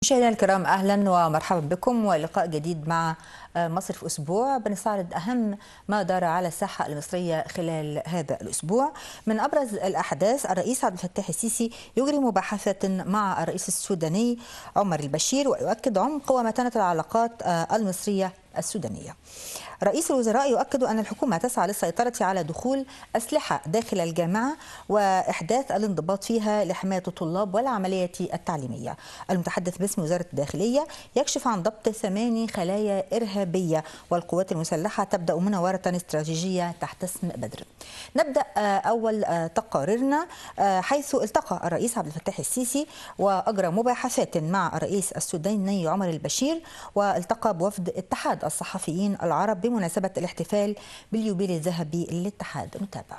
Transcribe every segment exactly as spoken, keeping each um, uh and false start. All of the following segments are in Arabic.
مشاهدينا الكرام، اهلا ومرحبا بكم ولقاء جديد مع مصر في اسبوع. بنستعرض اهم ما دار على الساحه المصريه خلال هذا الاسبوع. من ابرز الاحداث، الرئيس عبد الفتاح السيسي يجري مباحثات مع الرئيس السوداني عمر البشير ويؤكد عمق ومتانه العلاقات المصريه السودانيه. رئيس الوزراء يؤكد أن الحكومة تسعى للسيطرة على دخول أسلحة داخل الجامعة وإحداث الانضباط فيها لحماية الطلاب والعملية التعليمية. المتحدث باسم وزارة الداخلية يكشف عن ضبط ثماني خلايا إرهابية، والقوات المسلحة تبدأ مناورة استراتيجية تحت اسم بدر. نبدأ أول تقاريرنا حيث التقى الرئيس عبد الفتاح السيسي وأجرى مباحثات مع الرئيس السوداني عمر البشير، والتقى بوفد اتحاد الصحفيين العرب بمناسبة الاحتفال باليوبيل الذهبي للاتحاد. نتابع.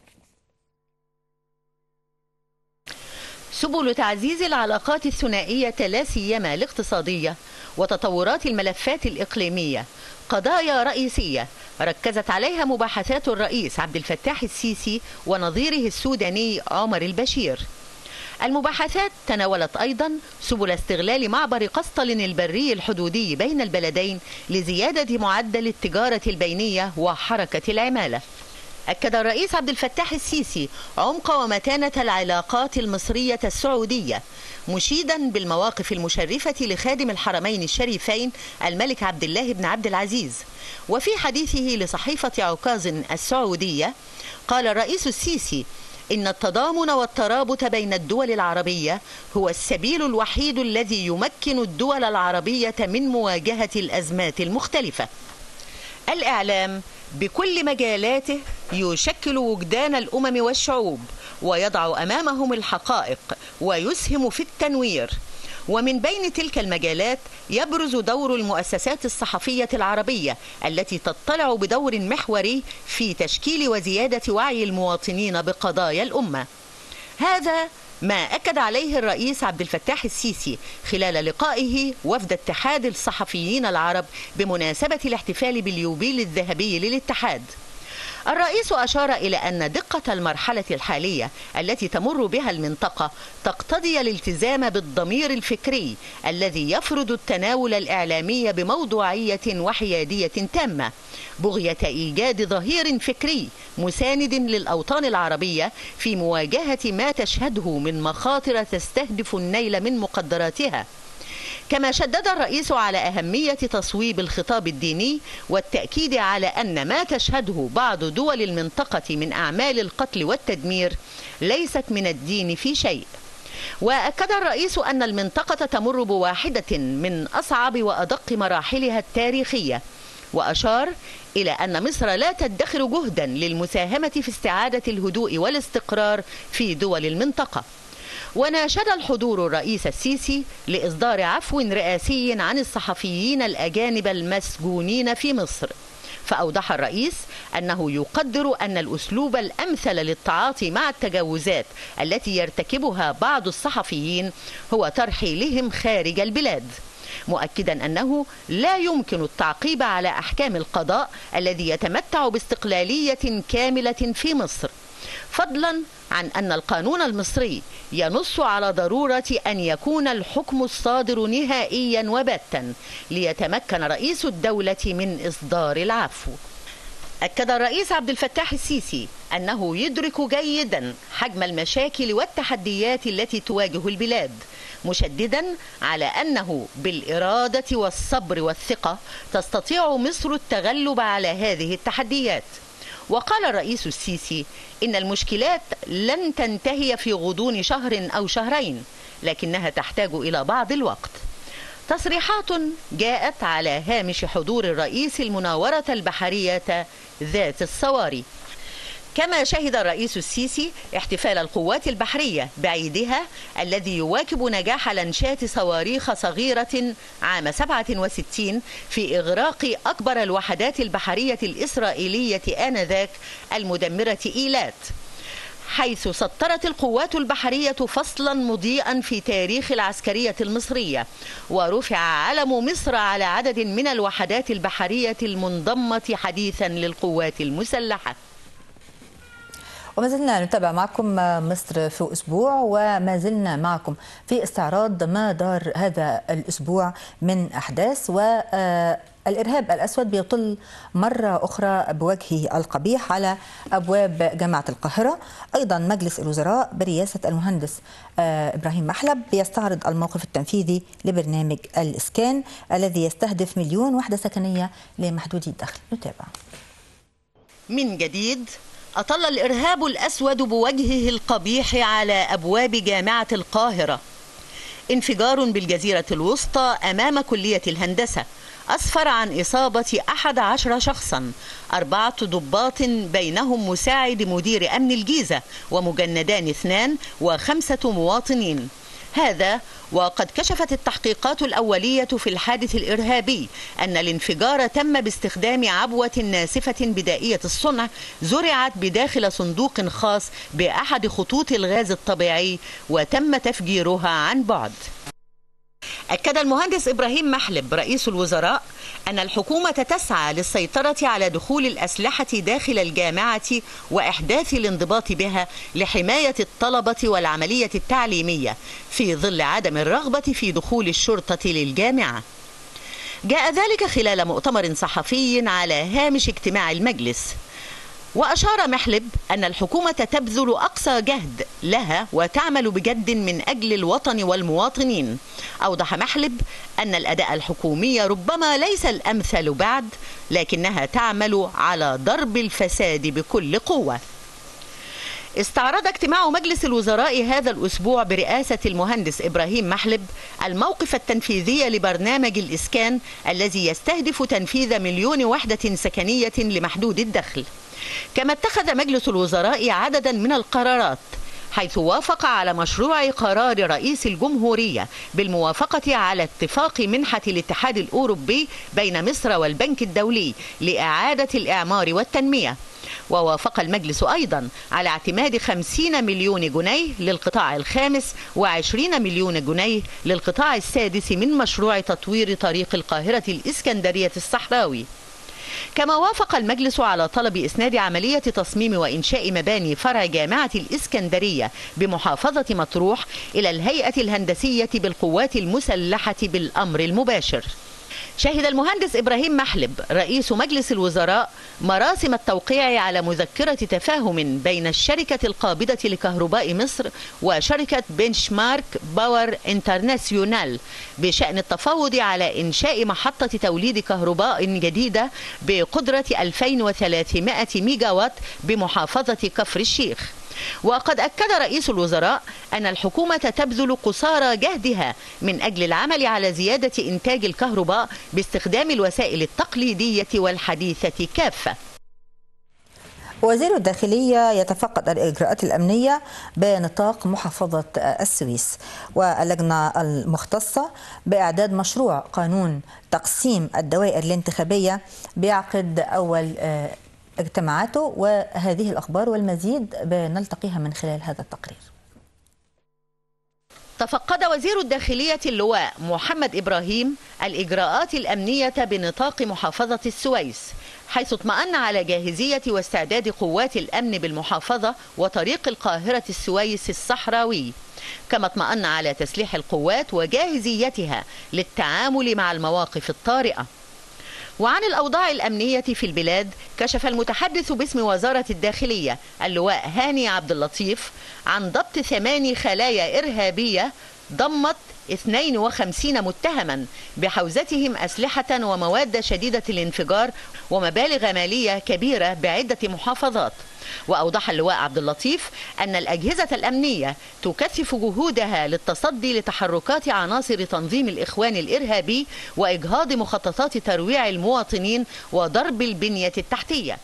سبل تعزيز العلاقات الثنائية لا سيما الاقتصادية وتطورات الملفات الإقليمية قضايا رئيسية ركزت عليها مباحثات الرئيس عبد الفتاح السيسي ونظيره السوداني عمر البشير. المباحثات تناولت أيضا سبل استغلال معبر قسطل البري الحدودي بين البلدين لزيادة معدل التجارة البينية وحركة العمالة. أكد الرئيس عبد الفتاح السيسي عمق ومتانة العلاقات المصرية السعودية، مشيدا بالمواقف المشرفة لخادم الحرمين الشريفين الملك عبد الله بن عبد العزيز. وفي حديثه لصحيفة عكاظ السعودية قال الرئيس السيسي إن التضامن والترابط بين الدول العربية هو السبيل الوحيد الذي يمكن الدول العربية من مواجهة الأزمات المختلفة. الإعلام بكل مجالاته يشكل وجدان الأمم والشعوب ويضع أمامهم الحقائق ويسهم في التنوير، ومن بين تلك المجالات يبرز دور المؤسسات الصحفية العربية التي تطلع بدور محوري في تشكيل وزيادة وعي المواطنين بقضايا الأمة. هذا ما أكد عليه الرئيس عبد الفتاح السيسي خلال لقائه وفد اتحاد الصحفيين العرب بمناسبة الاحتفال باليوبيل الذهبي للاتحاد. الرئيس أشار إلى أن دقة المرحلة الحالية التي تمر بها المنطقة تقتضي الالتزام بالضمير الفكري الذي يفرض التناول الإعلامي بموضوعية وحيادية تامة، بغية إيجاد ظهير فكري مساند للأوطان العربية في مواجهة ما تشهده من مخاطر تستهدف النيل من مقدراتها. كما شدد الرئيس على أهمية تصويب الخطاب الديني والتأكيد على أن ما تشهده بعض دول المنطقة من أعمال القتل والتدمير ليست من الدين في شيء. وأكد الرئيس أن المنطقة تمر بواحدة من أصعب وأدق مراحلها التاريخية، وأشار إلى أن مصر لا تدخر جهدا للمساهمة في استعادة الهدوء والاستقرار في دول المنطقة. وناشد الحضور الرئيس السيسي لإصدار عفو رئاسي عن الصحفيين الأجانب المسجونين في مصر، فأوضح الرئيس أنه يقدر أن الأسلوب الأمثل للتعاطي مع التجاوزات التي يرتكبها بعض الصحفيين هو ترحيلهم خارج البلاد، مؤكدا أنه لا يمكن التعقيب على أحكام القضاء الذي يتمتع باستقلالية كاملة في مصر، فضلا عن أن القانون المصري ينص على ضرورة أن يكون الحكم الصادر نهائيا وباتا ليتمكن رئيس الدولة من إصدار العفو. أكد الرئيس عبد الفتاح السيسي أنه يدرك جيدا حجم المشاكل والتحديات التي تواجه البلاد، مشددا على أنه بالإرادة والصبر والثقة تستطيع مصر التغلب على هذه التحديات. وقال الرئيس السيسي إن المشكلات لن تنتهي في غضون شهر أو شهرين، لكنها تحتاج إلى بعض الوقت. تصريحات جاءت على هامش حضور الرئيس المناورة البحرية ذات الصواري. كما شهد الرئيس السيسي احتفال القوات البحرية بعيدها الذي يواكب نجاح لانشات صواريخ صغيرة عام سبعة وستين في إغراق أكبر الوحدات البحرية الإسرائيلية آنذاك المدمرة إيلات، حيث سطرت القوات البحرية فصلا مضيئا في تاريخ العسكرية المصرية، ورفع علم مصر على عدد من الوحدات البحرية المنضمة حديثا للقوات المسلحة. وما زلنا نتابع معكم مصر في أسبوع، وما زلنا معكم في استعراض ما دار هذا الأسبوع من أحداث. والإرهاب الأسود بيطل مرة أخرى بوجهه القبيح على أبواب جامعة القاهرة. أيضا مجلس الوزراء برئاسة المهندس إبراهيم محلب بيستعرض الموقف التنفيذي لبرنامج الإسكان الذي يستهدف مليون وحدة سكنية لمحدودي الدخل. نتابع. من جديد، أطل الإرهاب الأسود بوجهه القبيح على أبواب جامعة القاهرة. انفجار بالجزيرة الوسطى أمام كلية الهندسة أسفر عن إصابة أحد عشر شخصا، أربعة ضباط بينهم مساعد مدير أمن الجيزة ومجندان اثنان وخمسة مواطنين. هذا وقد كشفت التحقيقات الأولية في الحادث الإرهابي أن الانفجار تم باستخدام عبوة ناسفة بدائية الصنع زرعت بداخل صندوق خاص بأحد خطوط الغاز الطبيعي وتم تفجيرها عن بعد. أكد المهندس إبراهيم محلب رئيس الوزراء أن الحكومة تسعى للسيطرة على دخول الأسلحة داخل الجامعة وإحداث الانضباط بها لحماية الطلبة والعملية التعليمية في ظل عدم الرغبة في دخول الشرطة للجامعة. جاء ذلك خلال مؤتمر صحفي على هامش اجتماع المجلس. وأشار محلب أن الحكومة تبذل أقصى جهد لها وتعمل بجد من أجل الوطن والمواطنين. أوضح محلب أن الأداء الحكومي ربما ليس الأمثل بعد، لكنها تعمل على ضرب الفساد بكل قوة. استعرض اجتماع مجلس الوزراء هذا الأسبوع برئاسة المهندس إبراهيم محلب الموقف التنفيذي لبرنامج الإسكان الذي يستهدف تنفيذ مليون وحدة سكنية لمحدود الدخل. كما اتخذ مجلس الوزراء عددا من القرارات، حيث وافق على مشروع قرار رئيس الجمهورية بالموافقة على اتفاق منحة الاتحاد الأوروبي بين مصر والبنك الدولي لإعادة الإعمار والتنمية. ووافق المجلس أيضا على اعتماد خمسين مليون جنيه للقطاع الخامس وعشرين مليون جنيه للقطاع السادس من مشروع تطوير طريق القاهرة الإسكندرية الصحراوي. كما وافق المجلس على طلب إسناد عملية تصميم وإنشاء مباني فرع جامعة الإسكندرية بمحافظة مطروح إلى الهيئة الهندسية بالقوات المسلحة بالأمر المباشر. شهد المهندس إبراهيم محلب رئيس مجلس الوزراء مراسم التوقيع على مذكرة تفاهم بين الشركة القابضة لكهرباء مصر وشركة بنش مارك باور انترناسيونال بشأن التفاوض على إنشاء محطة توليد كهرباء جديدة بقدرة ألفين وثلاثمائة ميجا وات بمحافظة كفر الشيخ. وقد أكد رئيس الوزراء أن الحكومة تبذل قصارى جهدها من أجل العمل على زيادة إنتاج الكهرباء باستخدام الوسائل التقليدية والحديثة كافة. وزير الداخلية يتفقد الإجراءات الأمنية بنطاق محافظة السويس، واللجنة المختصة بإعداد مشروع قانون تقسيم الدوائر الانتخابية بيعقد أول اجتماعاته. وهذه الأخبار والمزيد بنلتقيها من خلال هذا التقرير. تفقد وزير الداخلية اللواء محمد إبراهيم الإجراءات الأمنية بنطاق محافظة السويس، حيث اطمأن على جاهزية واستعداد قوات الأمن بالمحافظة وطريق القاهرة السويس الصحراوي. كما اطمأن على تسليح القوات وجاهزيتها للتعامل مع المواقف الطارئة. وعن الأوضاع الأمنية في البلاد كشف المتحدث باسم وزارة الداخلية اللواء هاني عبد اللطيف عن ضبط ثماني خلايا إرهابية ضمت اثنين وخمسين متهما بحوزتهم أسلحة ومواد شديدة الانفجار ومبالغ مالية كبيرة بعدة محافظات. وأوضح اللواء عبد اللطيف أن الأجهزة الأمنية تكثف جهودها للتصدي لتحركات عناصر تنظيم الإخوان الإرهابي وإجهاض مخططات ترويع المواطنين وضرب البنية التحتية.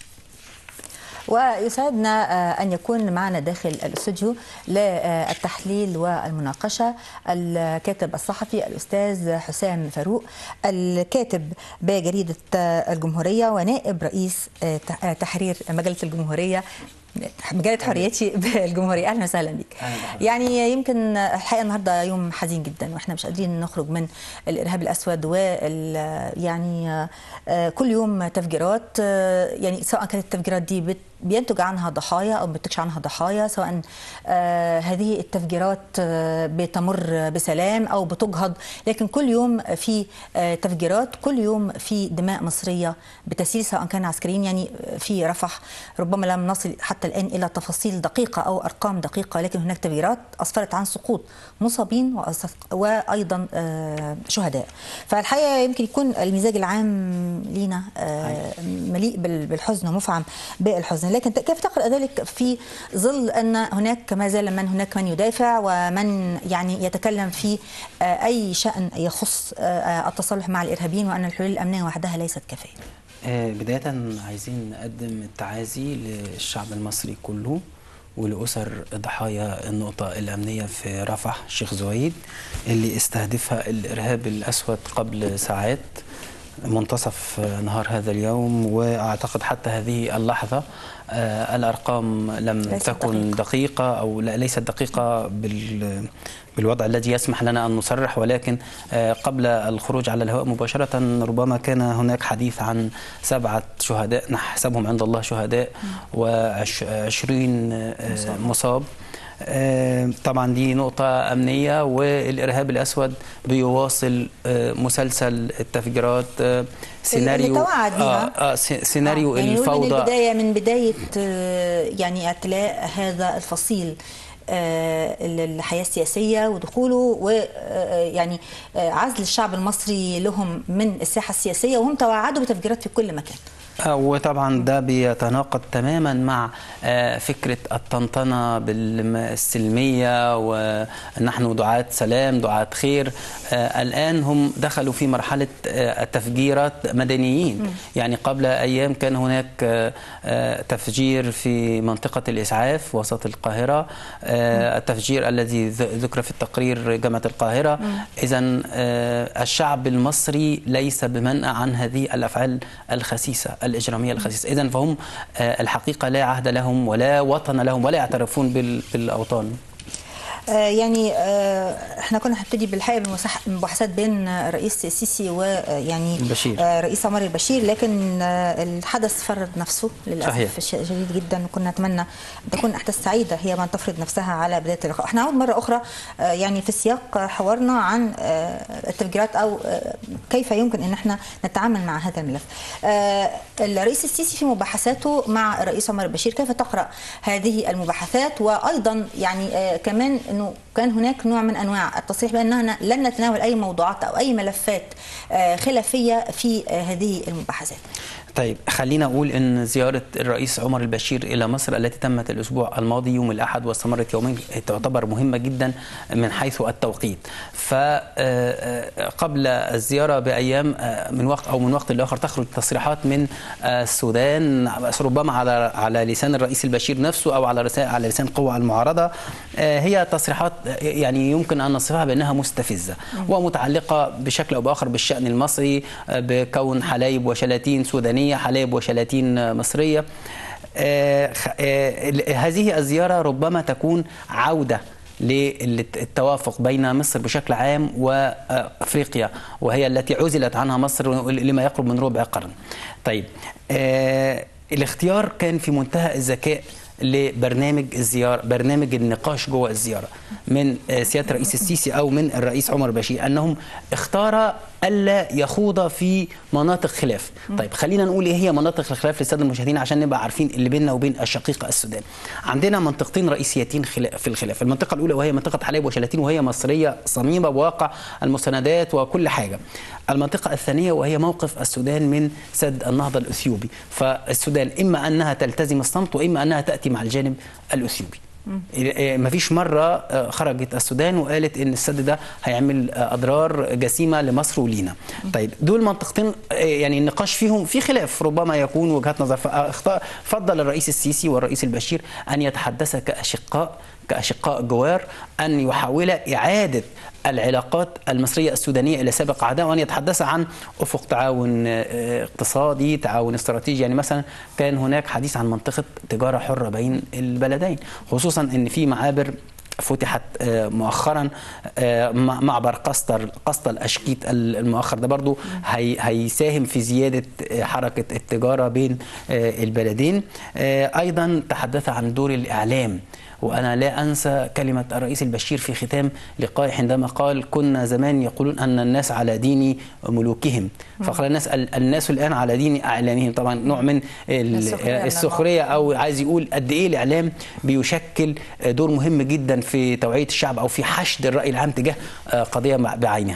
ويسعدنا أن يكون معنا داخل الاستوديو للتحليل والمناقشة الكاتب الصحفي الأستاذ حسام فاروق، الكاتب بجريدة الجمهورية ونائب رئيس تحرير مجلة الجمهورية. مجلة حريتي بالجمهورية. أهلا وسهلا بك. يعني يمكن الحقيقة النهاردة يوم حزين جدا، وإحنا مش قادرين نخرج من الإرهاب الأسود، وال يعني كل يوم تفجيرات، يعني سواء كانت التفجيرات دي بت بينتج عنها ضحايا أو ما بينتجش عنها ضحايا، سواء آه هذه التفجيرات آه بتمر بسلام أو بتجهض، لكن كل يوم في آه تفجيرات، كل يوم في دماء مصرية بتسيل سواء كان عسكريين. يعني في رفح ربما لم نصل حتى الآن إلى تفاصيل دقيقة أو أرقام دقيقة، لكن هناك تفجيرات أسفرت عن سقوط مصابين وأيضا آه شهداء. فالحقيقة يمكن يكون المزاج العام لينا آه مليء بالحزن ومفعم بالحزن، لكن كيف تقرأ ذلك في ظل أن هناك ما زال من هناك من يدافع ومن يعني يتكلم في أي شأن يخص التصالح مع الإرهابيين، وأن الحلول الأمنية وحدها ليست كافية؟ بداية عايزين نقدم التعازي للشعب المصري كله ولأسر ضحايا النقطة الأمنية في رفح الشيخ زويد اللي استهدفها الإرهاب الأسود قبل ساعات منتصف نهار هذا اليوم. وأعتقد حتى هذه اللحظة آه الأرقام لم تكن دقيقة. دقيقة أو لا ليست دقيقة بال بالوضع الذي يسمح لنا أن نصرح، ولكن آه قبل الخروج على الهواء مباشرة ربما كان هناك حديث عن سبعة شهداء نحسبهم عند الله شهداء وعشرين آه مصاب. طبعا دي نقطة أمنية، والإرهاب الأسود بيواصل مسلسل التفجيرات، سيناريو اللي توعد بها. آه آه سيناريو آه يعني الفوضى من البداية من بداية يعني اعتلاء هذا الفصيل الحياة السياسية ودخوله ويعني عزل الشعب المصري لهم من الساحة السياسية، وهم توعدوا بتفجيرات في كل مكان. وطبعا ده بيتناقض تماما مع فكرة الطنطنة بالسلمية ونحن دعاة سلام دعاة خير. الآن هم دخلوا في مرحلة التفجيرات مدنيين. يعني قبل أيام كان هناك تفجير في منطقة الإسعاف وسط القاهرة، التفجير الذي ذكر في التقرير جامعة القاهرة. إذن الشعب المصري ليس بمنأى عن هذه الأفعال الخسيسة الإجرامية الخسيسة. إذن فهم الحقيقة لا عهد لهم ولا وطن لهم ولا يعترفون بالأوطان. يعني احنا كنا هنبتدي بالحقيقه بالمباحثات بين الرئيس السيسي ويعني رئيس عمر البشير، لكن الحدث فرض نفسه للاسف شديد جدا، وكنا نتمنى ان تكون احداث سعيده هي من تفرض نفسها على بدايه اللقاء. احنا نعود مره اخرى يعني في سياق حوارنا عن التفجيرات او كيف يمكن ان احنا نتعامل مع هذا الملف. الرئيس السيسي في مباحثاته مع الرئيس عمر البشير، كيف تقرا هذه المباحثات؟ وايضا يعني كمان انه كان هناك نوع من انواع التصريح باننا لن نتناول اي موضوعات او اي ملفات خلافيه في هذه المباحثات. طيب خلينا أقول أن زيارة الرئيس عمر البشير إلى مصر التي تمت الأسبوع الماضي يوم الأحد واستمرت يومين تعتبر مهمة جدا من حيث التوقيت. فقبل الزيارة بأيام من وقت أو من وقت لآخر تخرج تصريحات من السودان ربما على على لسان الرئيس البشير نفسه أو على على لسان قوى المعارضة. هي تصريحات يعني يمكن أن نصفها بأنها مستفزة ومتعلقة بشكل أو بآخر بالشأن المصري، بكون حلايب وشلاتين سودانية حلايب وشلاتين مصرية. آه آه هذه الزيارة ربما تكون عودة للتوافق بين مصر بشكل عام وأفريقيا، وهي التي عزلت عنها مصر لما يقرب من ربع قرن. طيب آه الاختيار كان في منتهى الذكاء لبرنامج الزيارة، برنامج النقاش جوه الزيارة من سيادة الرئيس السيسي أو من الرئيس عمر البشير، أنهم اختار ألا يخوض في مناطق خلاف. طيب خلينا نقول إيه هي مناطق الخلاف للسادة المشاهدين عشان نبقى عارفين اللي بيننا وبين الشقيقة السودان. عندنا منطقتين رئيسيتين في الخلاف، المنطقة الأولى وهي منطقة حلايب وشلاتين وهي مصرية صميمة بواقع المستندات وكل حاجة. المنطقة الثانية وهي موقف السودان من سد النهضة الأثيوبي. فالسودان إما أنها تلتزم الصمت وإما أنها تأتي مع الجانب الأثيوبي. ما فيش مرة خرجت السودان وقالت ان السد ده هيعمل اضرار جسيمة لمصر ولينا. طيب دول منطقتين يعني النقاش فيهم في خلاف ربما يكون وجهات نظر. ففضل الرئيس السيسي والرئيس البشير ان يتحدثا كأشقاء كأشقاء جوار أن يحاول إعادة العلاقات المصرية السودانية إلى سابق عهدها، وأن يتحدث عن أفق تعاون اقتصادي، تعاون استراتيجي. يعني مثلا كان هناك حديث عن منطقة تجارة حرة بين البلدين، خصوصا أن في معابر فتحت مؤخرا، معبر قسطر قسطل أشكيت المؤخر ده برضو هي هيساهم في زيادة حركة التجارة بين البلدين. أيضا تحدث عن دور الإعلام، وأنا لا أنسى كلمة الرئيس البشير في ختام لقائه عندما قال: كنا زمان يقولون أن الناس على دين ملوكهم، فقال الناس الناس الآن على دين أعلامهم. طبعا نوع من السخرية، أو عايز يقول قد إيه الإعلام بيشكل دور مهم جدا في توعية الشعب أو في حشد الرأي العام تجاه قضية بعينها.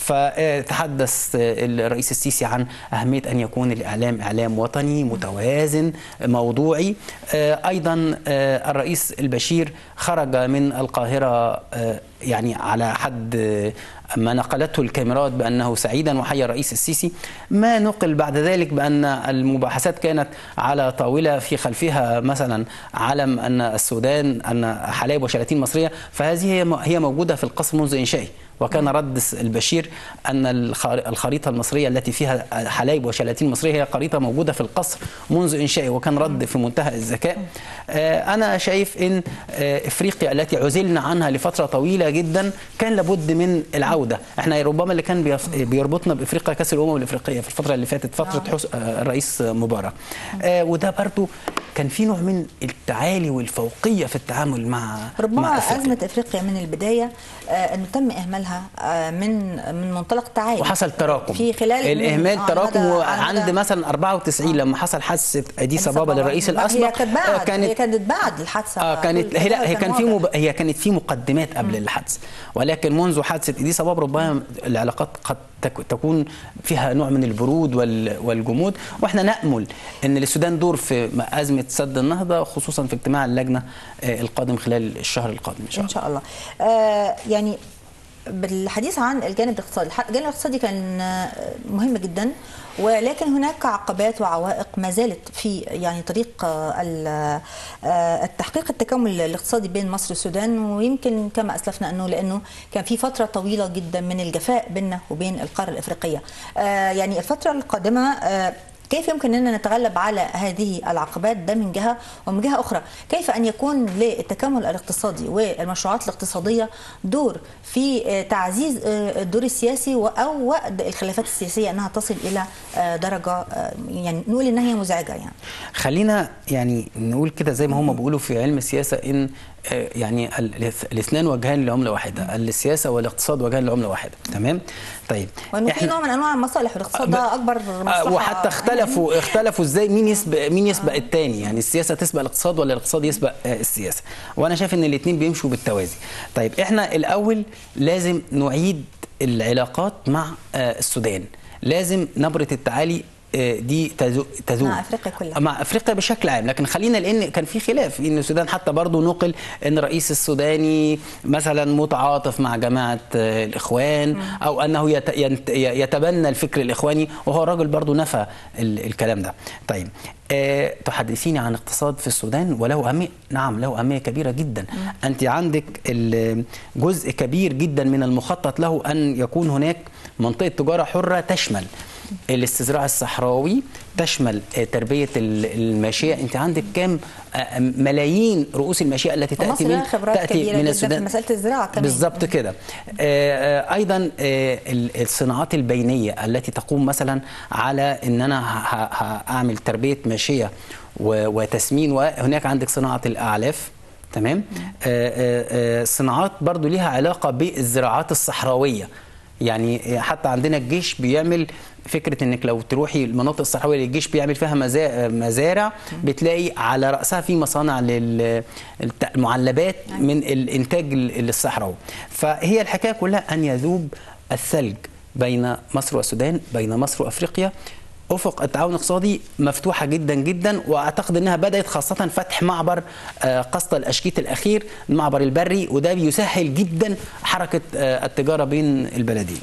فتحدث الرئيس السيسي عن أهمية أن يكون الإعلام إعلام وطني متوازن موضوعي. أيضا الرئيس البشير خرج من القاهرة يعني على حد ما نقلته الكاميرات بأنه سعيدا وحيا الرئيس السيسي. ما نقل بعد ذلك بأن المباحثات كانت على طاولة في خلفها مثلا علم أن السودان أن حلايب وشلاتين مصرية، فهذه هي موجودة في القصر منذ إنشائه. وكان رد البشير أن الخريطة المصرية التي فيها حلايب وشلاتين مصرية هي خريطة موجودة في القصر منذ إنشائه، وكان رد في منتهى الذكاء. أنا شايف أن إفريقيا التي عزلنا عنها لفترة طويلة جدا كان لابد من العودة. احنا ربما اللي كان بيربطنا بإفريقيا كأس الأمم الإفريقية في الفترة اللي فاتت، فترة الرئيس مبارك، وده برضو كان في نوع من التعالي والفوقية في التعامل مع ربما مع أفريقيا. أزمة إفريقيا من البداية أنه تم إهمالها من من منطلق تعالي، وحصل تراكم في خلال الإهمال آه تراكم عند مثلا أربعة وتسعين آه. لما حصل حادثة أديس أبابا للرئيس الأسبق. هي كانت بعد كانت هي كانت بعد الحادثة آه كانت هي لا هي كان في مب... هي كانت في مقدمات قبل م. الحادثة، ولكن منذ حادثة أديس أبابا ربما العلاقات قد تكون فيها نوع من البرود والجمود، واحنا نأمل ان للسودان دور في أزمة سد النهضة، خصوصا في اجتماع اللجنة القادم خلال الشهر القادم ان شاء الله. ان شاء الله. آه يعني بالحديث عن الجانب الاقتصادي، الجانب الاقتصادي كان مهم جدا، ولكن هناك عقبات وعوائق ما زالت في يعني طريق التحقيق التكامل الاقتصادي بين مصر والسودان. ويمكن كما اسلفنا انه لانه كان في فتره طويله جدا من الجفاء بيننا وبين القاره الافريقيه. يعني الفتره القادمه كيف يمكن أننا نتغلب على هذه العقبات؟ ده من جهة، ومن جهة أخرى كيف أن يكون للتكامل الاقتصادي والمشروعات الاقتصادية دور في تعزيز الدور السياسي أو وقت الخلافات السياسية أنها تصل إلى درجة يعني نقول أنها هي مزعجة. يعني خلينا يعني نقول كده زي ما هم بيقولوا في علم السياسة إن يعني الاثنان وجهان لعملة واحدة، السياسة والاقتصاد وجهان لعملة واحدة. تمام؟ طيب وانه في نوع من انواع المصالح، والاقتصاد ده اكبر مصلحة. وحتى اختلفوا اختلفوا ازاي مين يسبق مين يسبق آه. الثاني، يعني السياسة تسبق الاقتصاد ولا الاقتصاد يسبق السياسة، وانا شايف ان الاثنين بيمشوا بالتوازي. طيب احنا الاول لازم نعيد العلاقات مع السودان، لازم نبرة التعالي دي تذوب مع افريقيا كلها، مع افريقيا بشكل عام. لكن خلينا لان كان في خلاف ان السودان حتى برضه نقل ان الرئيس السوداني مثلا متعاطف مع جماعه الاخوان م. او انه يتبنى الفكر الاخواني، وهو الراجل برضه نفى الكلام ده. طيب أه تحدثيني عن اقتصاد في السودان وله أهمية. نعم له أهمية كبيرة جدا. م. أنت عندك جزء كبير جدا من المخطط له أن يكون هناك منطقة تجارة حرة تشمل الاستزراع الصحراوي، تشمل تربية الماشية. انت عندك كام ملايين رؤوس الماشية التي تأتي من تأتي من السودان في مسألة الزراعة كمان. بالضبط كده. ايضا الصناعات البينية التي تقوم مثلا على ان انا هعمل تربية ماشية وتسمين، وهناك عندك صناعة الاعلاف. تمام. صناعات برضو لها علاقة بالزراعات الصحراوية، يعني حتى عندنا الجيش بيعمل فكرة انك لو تروحي المناطق الصحراوية اللي الجيش بيعمل فيها مزارع بتلاقي على رأسها في مصانع للمعلبات من الانتاج الصحراوي. فهي الحكاية كلها ان يذوب الثلج بين مصر والسودان، بين مصر وافريقيا. افق التعاون الاقتصادي مفتوحه جدا جدا، واعتقد انها بدات خاصه فتح معبر قسطل أشكيت الاخير، المعبر البري، وده بيسهل جدا حركه التجاره بين البلدين.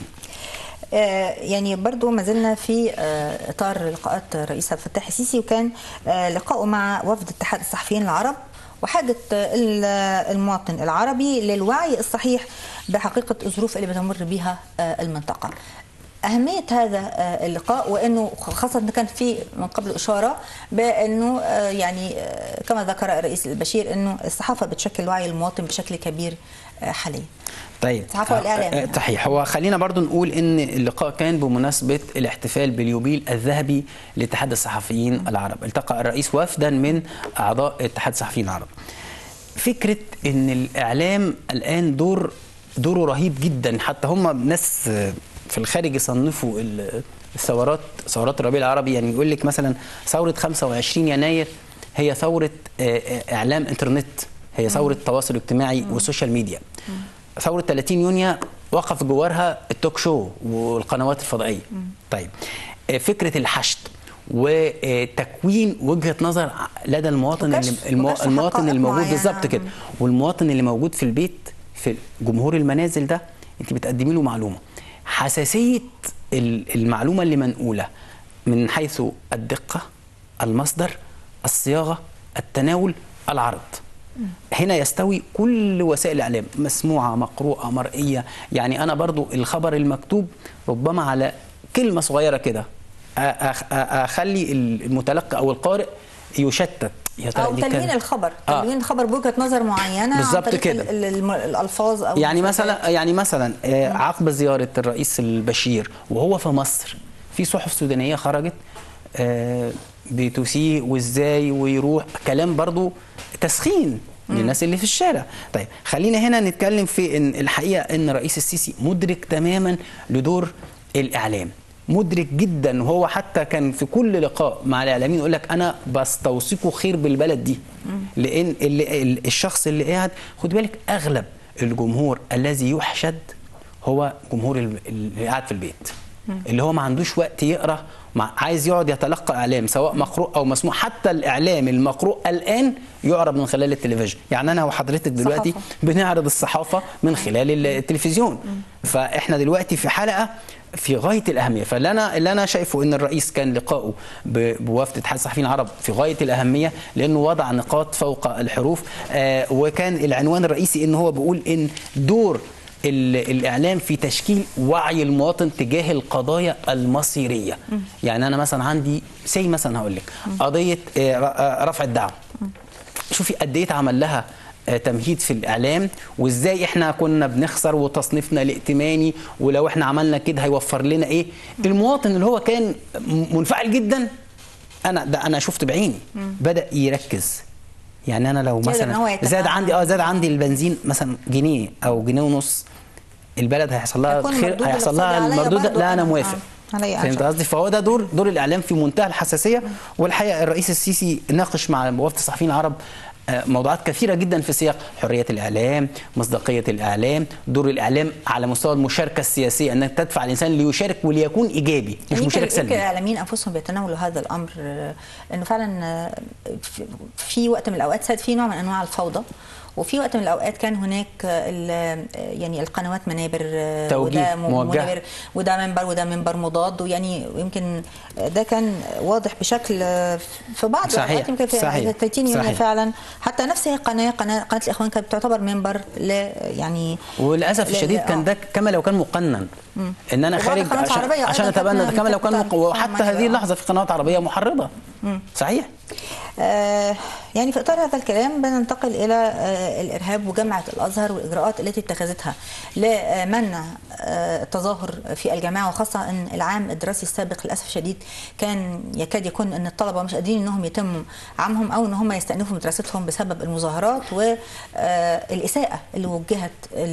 يعني برضو ما زلنا في اطار لقاءات الرئيس عبد الفتاح السيسي، وكان لقائه مع وفد اتحاد الصحفيين العرب، وحاجة المواطن العربي للوعي الصحيح بحقيقة الظروف اللي بتمر بها المنطقة. أهمية هذا اللقاء، وأنه خاصة أنه كان في من قبل إشارة بأنه يعني كما ذكر الرئيس البشير أنه الصحافة بتشكل وعي المواطن بشكل كبير حاليا. طيب الصحافة والإعلام. صحيح. هو خلينا برضو نقول ان اللقاء كان بمناسبة الاحتفال باليوبيل الذهبي لاتحاد الصحفيين العرب. التقى الرئيس وفدا من اعضاء اتحاد الصحفيين العرب. فكرة ان الاعلام الان دور دوره رهيب جدا، حتى هم ناس في الخارج يصنفوا الثورات ثورات الربيع العربي، يعني يقول لك مثلا ثورة خمسة وعشرين يناير هي ثورة اعلام انترنت، هي ثورة تواصل اجتماعي والسوشيال ميديا. ثورة ثلاثين يونيو وقف جوارها التوك شو والقنوات الفضائية. طيب فكرة الحشد وتكوين وجهة نظر لدى المواطن اللي المو... المواطن الموجود بالظبط كده، والمواطن اللي موجود في البيت في جمهور المنازل ده انت بتقدمي له معلومة. حساسية المعلومة اللي منقولة من حيث الدقة، المصدر، الصياغة، التناول، العرض. هنا يستوي كل وسائل الاعلام، مسموعه، مقروءه، مرئيه. يعني انا برضو الخبر المكتوب ربما على كلمه صغيره كده اخلي المتلقي او القارئ يشتت، يا ترى او تلوين الخبر، تلوين آه. الخبر بوجهه نظر معينه بالظبط كده، الالفاظ او يعني مثلا يعني مثلا عقب زياره الرئيس البشير وهو في مصر، في صحف سودانيه خرجت بتسيء وازاي ويروح كلام برضو تسخين للناس اللي في الشارع. طيب خلينا هنا نتكلم في ان الحقيقه ان الرئيس السيسي مدرك تماما لدور الاعلام، مدرك جدا. وهو حتى كان في كل لقاء مع الاعلاميين يقول لك انا بستوثقوا خير بالبلد دي، لان اللي الشخص اللي قاعد، خد بالك اغلب الجمهور الذي يحشد هو جمهور اللي قاعد في البيت، اللي هو ما عندوش وقت يقرا، عايز يقعد يتلقى اعلام سواء مقروء او مسموع. حتى الاعلام المقروء الان يعرض من خلال التلفزيون، يعني انا وحضرتك دلوقتي صحافة. بنعرض الصحافه من خلال التلفزيون. فاحنا دلوقتي في حلقه في غايه الاهميه. فاللي انا اللي انا شايفه ان الرئيس كان لقائه بوفد اتحاد الصحفيين العرب في غايه الاهميه، لانه وضع نقاط فوق الحروف. آه وكان العنوان الرئيسي ان هو بيقول ان دور الإعلام في تشكيل وعي المواطن تجاه القضايا المصيرية. يعني أنا مثلا عندي سي مثلا هقول لك قضية رفع الدعوة، شوفي قد إيه اتعمل لها تمهيد في الإعلام، وإزاي إحنا كنا بنخسر وتصنيفنا الائتماني، ولو إحنا عملنا كده هيوفر لنا إيه. المواطن اللي هو كان منفعل جدا، أنا ده أنا شفت بعيني بدأ يركز. يعني انا لو مثلا زاد عندي اه زاد عندي البنزين مثلا جنيه او جنيه ونص، البلد هيحصل لها خير، هيحصل لها المردود. لا انا موافق. فهمت قصدي؟ فهو ده دور دور الاعلام في منتهى الحساسيه. والحقيقه الرئيس السيسي ناقش مع وفد الصحفيين العرب موضوعات كثيره جدا في سياق حريه الاعلام، مصداقيه الاعلام، دور الاعلام على مستوى المشاركه السياسيه، انك تدفع الانسان ليشارك وليكون ايجابي مش مشارك سلبي. الاعلاميين انفسهم بيتناولوا هذا الامر، انه فعلا في وقت من الاوقات صار في نوع من انواع الفوضى، وفي وقت من الاوقات كان هناك يعني القنوات منابر، وده منابر وده منبر وده منبر مضاد، ويعني يمكن ده كان واضح بشكل في بعض الاوقات. يمكن في ثلاثين يونيو فعلا حتى نفس القناه قناه قناه الاخوان كانت تعتبر منبر ل يعني، وللاسف الشديد كان ده كما لو كان مقنن مم. ان انا خارج عشان, عشان اتبنى كما لو كان مق... وحتى هذه اللحظه في قنوات عربيه محرضه. مم. صحيح. آه يعني في اطار هذا الكلام بننتقل الى آه الارهاب وجامعه الازهر والاجراءات التي اتخذتها لمنع آه التظاهر في الجامعه، وخاصه ان العام الدراسي السابق للاسف الشديد كان يكاد يكون ان الطلبه مش قادرين انهم يتموا عامهم او ان هم يستأنفوا دراستهم بسبب المظاهرات والاساءه اللي وجهت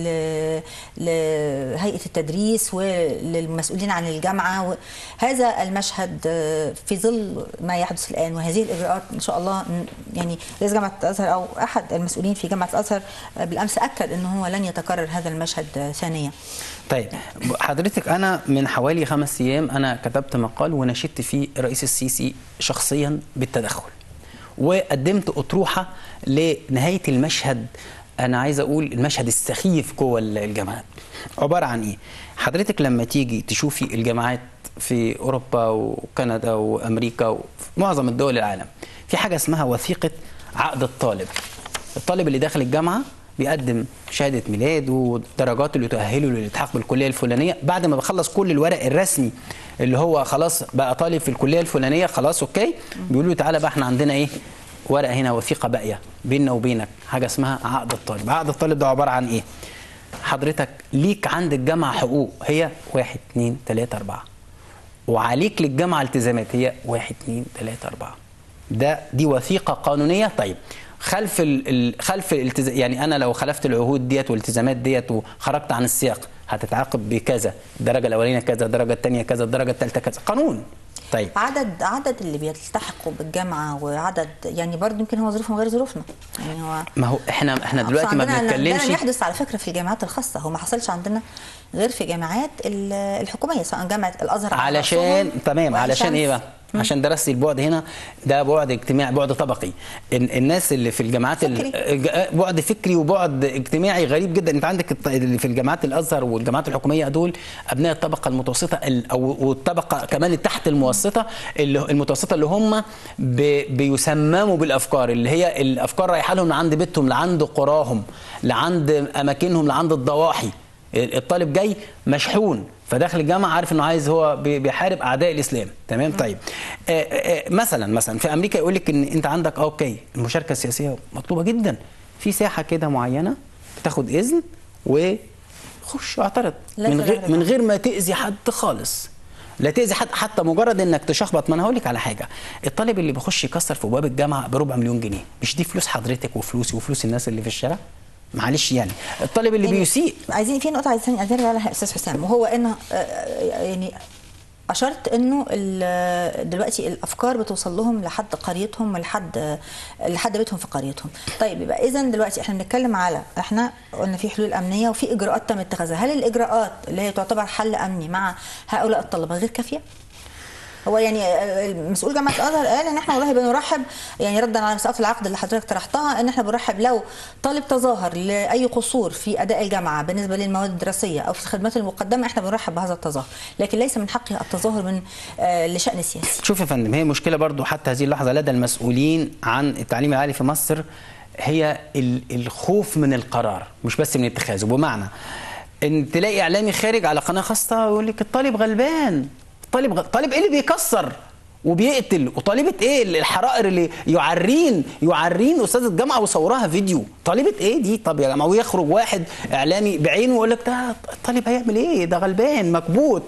لهيئه التدريس وللمسؤولين عن الجامعه. هذا المشهد في ظل ما يحدث الان وهذه الاجراءات ان شاء الله، يعني رئيس جامعه الازهر او احد المسؤولين في جامعه الازهر بالامس اكد انه هو لن يتكرر هذا المشهد ثانيا. طيب حضرتك، انا من حوالي خمس ايام انا كتبت مقال وناشدت فيه الرئيس السيسي شخصيا بالتدخل، وقدمت اطروحه لنهايه المشهد. انا عايز اقول المشهد السخيف جوه الجامعات عباره عن ايه؟ حضرتك لما تيجي تشوفي الجامعات في اوروبا وكندا وامريكا ومعظم الدول العالم، في حاجه اسمها وثيقه عقد الطالب. الطالب اللي داخل الجامعه بيقدم شهاده ميلاد ودرجات اللي تؤهله للالتحاق بالكليه الفلانيه. بعد ما بخلص كل الورق الرسمي اللي هو خلاص بقى طالب في الكليه الفلانيه، خلاص اوكي، بيقولوا له تعالى بقى احنا عندنا ايه، ورقه هنا، وثيقه باقيه بيننا وبينك، حاجه اسمها عقد الطالب. عقد الطالب ده عباره عن ايه؟ حضرتك ليك عند الجامعه حقوق هي واحد اتنين تلاته اربعه، وعليك للجامعه التزامات هي واحد اتنين تلاته اربعه. ده دي وثيقه قانونيه. طيب خلف ال خلف الالتزام، يعني انا لو خلفت العهود ديت والالتزامات ديت وخرجت عن السياق هتتعاقب بكذا، الدرجه الاولانيه كذا، الدرجه الثانيه كذا، الدرجه الثالثه كذا، قانون. طيب عدد عدد اللي بيلتحقوا بالجامعه وعدد يعني برضه يمكن هو ظروفهم غير ظروفنا، يعني هو ما هو احنا احنا دلوقتي ما بنتكلمش. ده يحدث على فكره في الجامعات الخاصه، هو ما حصلش عندنا غير في جامعات الحكوميه، سواء جامعه الازهر علشان تمام علشان ايه بقى؟ مم. عشان درستي البعد هنا ده بعد اجتماعي، بعد طبقي. الناس اللي في الجامعات بعد فكري وبعد اجتماعي غريب جدا. انت عندك اللي في الجامعات الازهر والجامعات الحكوميه دول ابناء الطبقه المتوسطه او والطبقه كمان تحت المتوسطه، اللي المتوسطه اللي هم بيسمموا بالافكار، اللي هي الافكار رايحه لهم لعند بيتهم، لعند قراهم، لعند اماكنهم، لعند الضواحي. الطالب جاي مشحون، فداخل الجامعه عارف انه عايز هو بيحارب اعداء الاسلام، تمام. طيب آآ آآ مثلا مثلا في امريكا يقول لك ان انت عندك اوكي المشاركه السياسيه مطلوبه جدا في ساحه كده معينه، تاخد اذن وخش اعترض من غير من غير ما تاذي حد خالص، لا تاذي حد، حتى مجرد انك تشخبط. ما انا هقول لك على حاجه، الطالب اللي بيخش يكسر في ابواب الجامعه بربع مليون جنيه، مش دي فلوس حضرتك وفلوسي وفلوس الناس اللي في الشارع؟ معلش يعني الطالب اللي يعني بيسيء. عايزين في نقطه عايزين ارجع لها استاذ حسام، وهو انه يعني اشرت انه دلوقتي الافكار بتوصل لهم لحد قريتهم ولحد لحد بيتهم في قريتهم. طيب يبقى اذا دلوقتي احنا بنتكلم على، احنا قلنا في حلول امنيه وفي اجراءات تم اتخاذها، هل الاجراءات اللي هي تعتبر حل امني مع هؤلاء الطلبه غير كافيه؟ هو يعني مسؤول جامعه الازهر قال ان احنا والله بنرحب، يعني ردا على مساله العقد اللي حضرتك طرحتها، ان احنا بنرحب لو طالب تظاهر لاي قصور في اداء الجامعه بالنسبه للمواد الدراسيه او في الخدمات المقدمه، احنا بنرحب بهذا التظاهر، لكن ليس من حقه التظاهر من آه لشان سياسي. شوف يا فندم، هي مشكله برضو حتى هذه اللحظه لدى المسؤولين عن التعليم العالي في مصر، هي الخوف من القرار مش بس من اتخاذه. بمعنى ان تلاقي اعلامي خارج على قناه خاصه يقول لك الطالب غلبان، طالب غ... طالب ايه اللي بيكسر وبيقتل، وطالبه ايه الحرائر اللي يعرين يعرين استاذ الجامعه وصورها فيديو، طالبه ايه دي؟ طب يا جماعه، ويخرج واحد اعلامي بعينه ويقول لك ده الطالب هيعمل ايه؟ ده غلبان مكبوت.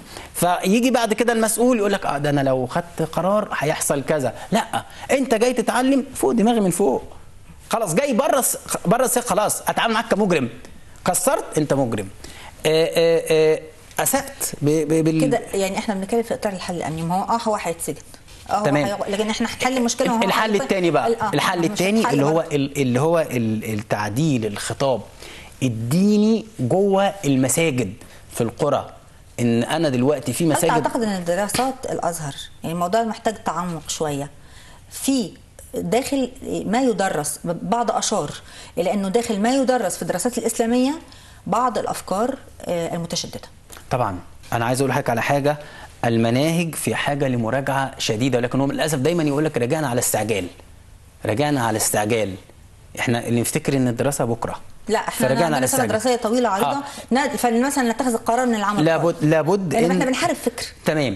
فيجي بعد كده المسؤول يقول لك اه ده انا لو خدت قرار هيحصل كذا. لا، انت جاي تتعلم فوق دماغي من فوق، خلاص جاي بره بره السياق، خلاص اتعامل معاك كمجرم، كسرت انت مجرم، آآ آآ اسأت بال... كده. يعني احنا بنتكلم في اطار الحل الامني، ما هو اه هو هيتسجن اه تمام، هو لكن احنا هنحل المشكله. الحل الثاني بقى آه. الحل الثاني اللي هو اللي هو التعديل الخطاب الديني جوه المساجد في القرى. ان انا دلوقتي في مساجد، اعتقد ان دراسات الازهر يعني الموضوع محتاج تعمق شويه في داخل ما يدرس. بعض اشار الى انه داخل ما يدرس في الدراسات الاسلاميه بعض الافكار المتشدده. طبعا انا عايز اقول لحضرتك على حاجه، المناهج في حاجه لمراجعه شديده، ولكن هو للاسف دايما يقول لك رجعنا على استعجال، رجعنا على استعجال. احنا اللي نفتكر ان الدراسه بكره، لا احنا عندنا سنه دراسيه طويله عريضه آه. فمثلا نتخذ القرار من العمل لابد لابد ان احنا بنحارب فكر. تمام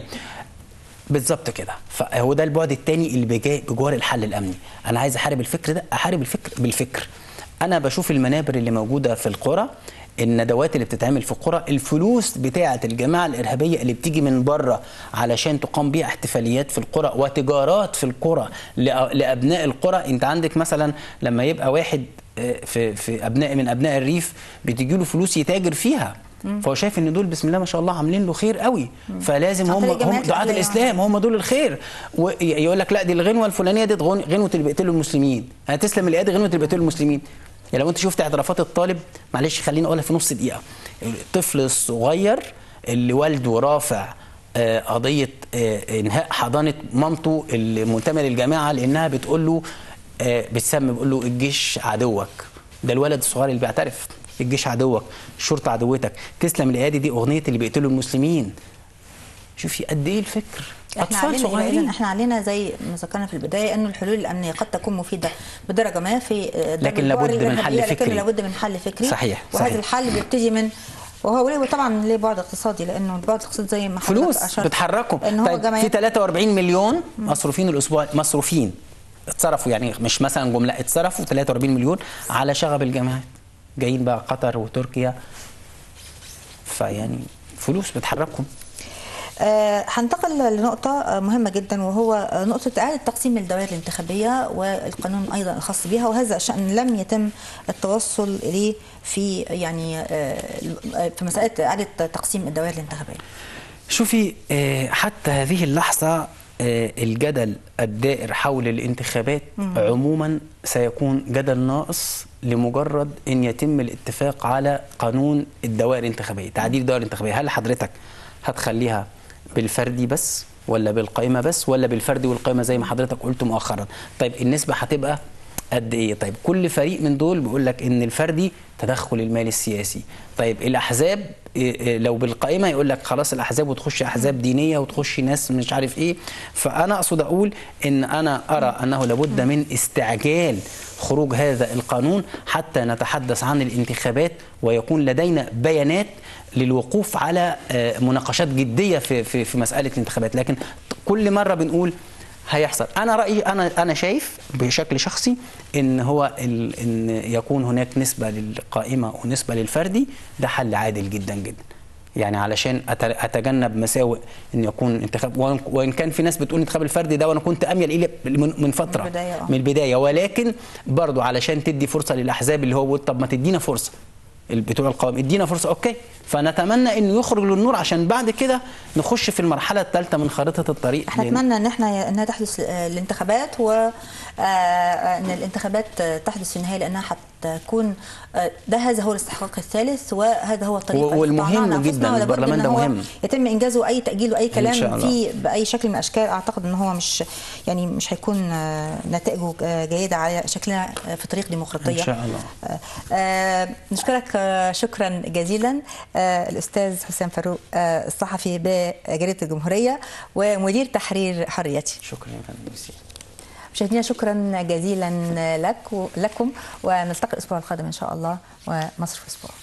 بالظبط كده. فهو ده البعد الثاني اللي بجوار الحل الامني. انا عايز احارب الفكر ده، احارب الفكر بالفكر. انا بشوف المنابر اللي موجوده في القرى، الندوات اللي بتتعمل في القرى، الفلوس بتاعه الجماعه الارهابيه اللي بتيجي من بره علشان تقام بيها احتفاليات في القرى وتجارات في القرى لابناء القرى. انت عندك مثلا لما يبقى واحد في في ابناء من ابناء الريف بتيجي له فلوس يتاجر فيها، فهو شايف ان دول بسم الله ما شاء الله عاملين له خير قوي، فلازم هم هم دعاة الاسلام، هم دول الخير. ويقول لك لا دي الغنوه الفلانيه دي غنوه اللي بيقتلوا المسلمين، هتسلم الايادي غنوه اللي بيقتلوا المسلمين. يعني لو انت شفت اعترافات الطالب، معلش خليني اقولها في نص دقيقه، الطفل الصغير اللي والده رافع قضيه انهاء حضانه مامته المنتميه للجماعه لانها بتقول له بتسمي بتقول له الجيش عدوك، ده الولد الصغير اللي بيعترف الجيش عدوك، الشرطه عدوتك، تسلم الايادي دي اغنيه اللي بيقتلوا المسلمين. شوفي قد ايه الفكر. احنا أطفال صغيرين. إذن احنا علينا زي ما ذكرنا في البدايه انه الحلول الامنيه قد تكون مفيده بدرجه ما في لكن لابد من حل فكري. لكن لابد من حل فكري. صحيح. وهذا صحيح. الحل بيبتدي من وهو ليه طبعا ليه بعد اقتصادي، لانه البعد الاقتصادي زي ما فلوس بتحركهم. طيب في ثلاثة وأربعين مليون مصروفين الاسبوع، مصروفين اتصرفوا، يعني مش مثلا جمله، اتصرفوا ثلاثة وأربعين مليون على شغب الجامعات، جايين بقى قطر وتركيا، فيعني فلوس بتحركهم. هنتقل آه لنقطة مهمة جدا، وهو نقطة إعادة تقسيم الدوائر الانتخابية والقانون أيضا الخاص بها، وهذا الشأن لم يتم التوصل إليه في يعني آه في مسألة إعادة تقسيم الدوائر الانتخابية. شوفي آه حتى هذه اللحظة آه الجدل الدائر حول الانتخابات مم. عموما سيكون جدل ناقص لمجرد ان يتم الاتفاق على قانون الدوائر الانتخابية، تعديل الدوائر الانتخابية. هل حضرتك هتخليها بالفردي بس ولا بالقائمة بس ولا بالفردي والقائمة زي ما حضرتك قلت مؤخرا؟ طيب النسبة هتبقى قد ايه؟ طيب كل فريق من دول بيقول لك ان الفردي تدخل المال السياسي. طيب الاحزاب لو بالقائمه يقول لك خلاص الاحزاب وتخش احزاب دينيه وتخش ناس مش عارف ايه. فانا اقصد اقول ان انا ارى انه لابد من استعجال خروج هذا القانون حتى نتحدث عن الانتخابات ويكون لدينا بيانات للوقوف على مناقشات جديه في في في مساله الانتخابات. لكن كل مره بنقول هيحصل. انا رايي انا انا شايف بشكل شخصي ان هو ان يكون هناك نسبه للقائمه ونسبه للفردي، ده حل عادل جدا جدا، يعني علشان اتجنب مساوئ ان يكون انتخاب. وان كان في ناس بتقول انتخاب الفردي ده وانا كنت اميل اليه من فتره من البدايه, من البداية. ولكن برضو علشان تدي فرصه للاحزاب اللي هو طب ما تدينا فرصه بتوع القوائم، ادينا فرصه. اوكي، فنتمنى انه يخرج للنور عشان بعد كده نخش في المرحله الثالثه من خارطه الطريق. احنا نتمنى ان احنا انها تحدث الانتخابات، وان الانتخابات تحدث في النهايه، لانها حتكون ده هذا هو الاستحقاق الثالث وهذا هو الطريق. والمهم جدا البرلمان ده مهم يتم انجازه. اي تاجيل واي كلام فيه باي شكل من الاشكال اعتقد ان هو مش يعني مش هيكون نتائجه جيده على شكلنا في طريق ديمقراطيه ان شاء الله. نشكرك شكرا جزيلا الاستاذ حسام فاروق، الصحفي بجريده الجمهوريه ومدير تحرير حريتي. شكرا يا فندم. مشاهدينا شكرا جزيلا لك ولكم، ونلتقي الاسبوع القادم ان شاء الله ومصر في اسبوع.